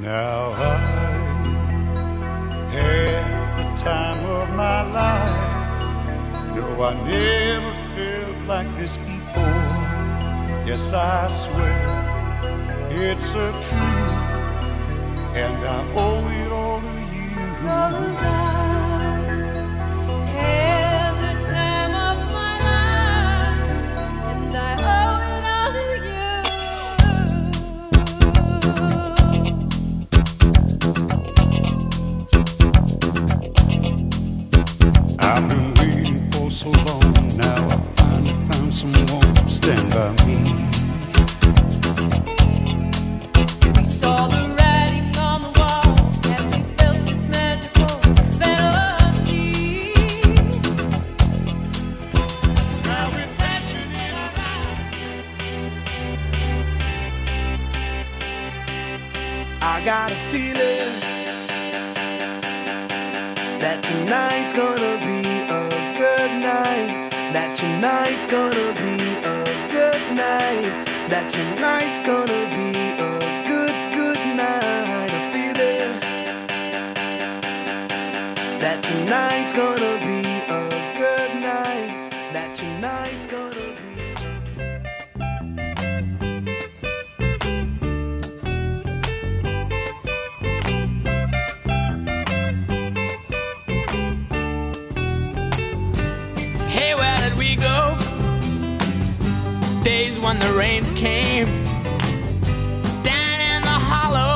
Now I had the time of my life. No, I never felt like this before. Yes, I swear it's a truth, and I owe it all to you. 'Cause I had the time of my life, and I owe it all to you. I've been waiting for so long. Now I finally found someone to stand by me. We saw the writing on the wall as we felt this magical fantasy. Now with passion in our eyes, I got a feeling that tonight's gonna be a good night. That tonight's gonna be a good night. That tonight's gonna be a good, good night. A feeling that tonight's gonna be a good night. That tonight's gonna be. Hey, where did we go? Days when the rains came down in the hollow,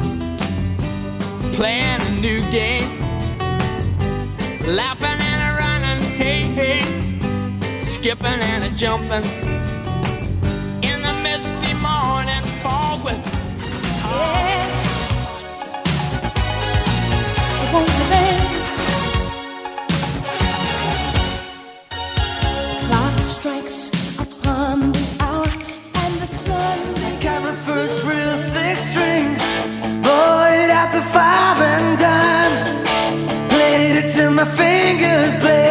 playing a new game, laughing and a running, hey, hey, skipping and a jumping in the misty morning fog with I won't dance. Clock strikes upon the hour, and the sun. Got my first real six string, bought it at the 5 and dime, played it till my fingers bled.